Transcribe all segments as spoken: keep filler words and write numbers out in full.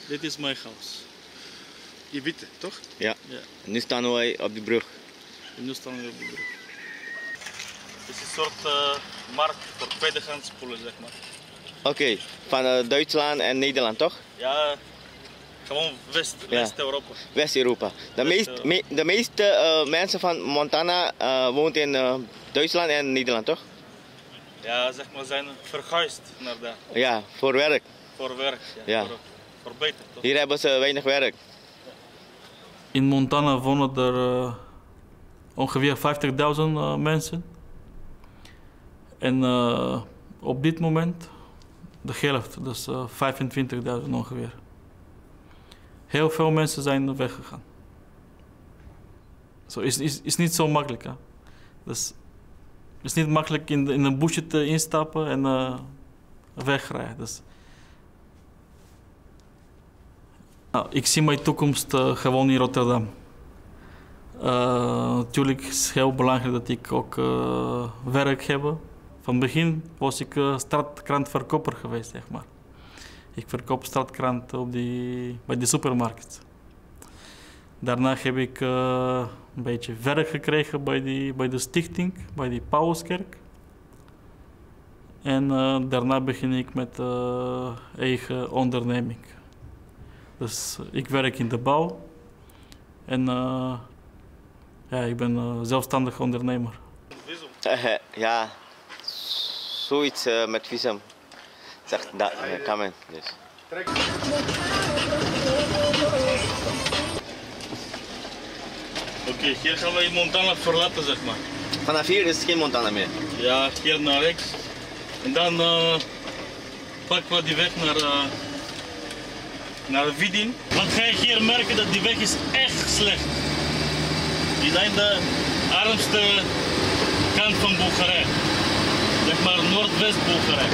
Dit is mijn huis. Je witte, toch? Ja. Ja. En nu staan wij op die brug. En nu staan we op de brug. Het is een soort uh, markt voor tweedehands spullen, zeg maar. Oké, okay. Van uh, Duitsland en Nederland, toch? Ja, gewoon West, ja. West-Europa. West-Europa. De, West meest, me, de meeste uh, mensen van Montana uh, woont in uh, Duitsland en Nederland, toch? Ja, zeg maar, zijn verhuisd naar daar. Ja, voor werk. Voor werk, ja. ja. Voor, voor beter, toch? Hier hebben ze weinig werk. In Montana wonen er uh, ongeveer vijftigduizend uh, mensen. En uh, op dit moment de helft, dus uh, vijfentwintigduizend ongeveer. Heel veel mensen zijn weggegaan. Zo is, is, is niet zo makkelijk. Hè? Dus het is niet makkelijk in, de, in een busje te instappen en uh, wegrijden. Dus, nou, ik zie mijn toekomst uh, gewoon in Rotterdam. Uh, natuurlijk is het heel belangrijk dat ik ook uh, werk heb. Van het begin was ik uh, straatkrantverkoper geweest, zeg maar. Ik verkoop straatkrant op die, bij de supermarkt. Daarna heb ik uh, een beetje werk gekregen bij, die, bij de stichting, bij die Pauluskerk. En uh, daarna begin ik met uh, eigen onderneming. Dus uh, ik werk in de bouw en uh, ja, ik ben uh, zelfstandig ondernemer. Uh, ja, zoiets uh, met visum. Zegt dat, uh, kan men dus. Oké, okay, hier gaan we Montana verlaten, zeg maar. Vanaf hier is het geen Montana meer? Ja, hier naar rechts. En dan uh, pakken we die weg naar, uh, naar Vidin. Want ga je hier merken dat die weg is echt slecht. Die zijn de armste kant van Bulgarije. Zeg maar Noordwest-Bulgarije.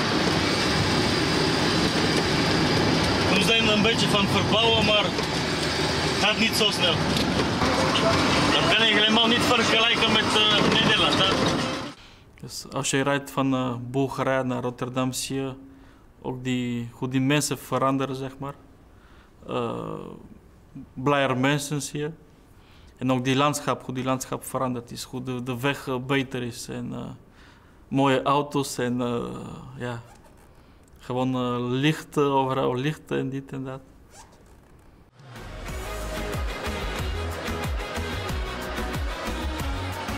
We zijn een beetje van verbouwen, maar het gaat niet zo snel. Dat kan je helemaal niet vergelijken met uh, Nederland. Hè? Dus als je rijdt van uh, Bulgarije naar Rotterdam, zie je ook die, hoe die mensen veranderen, zeg maar. Uh, blijer mensen zie je. En ook die landschap, hoe die landschap veranderd is, hoe de, de weg uh, beter is. En uh, mooie auto's en uh, ja, gewoon uh, licht, uh, overal licht en dit en dat.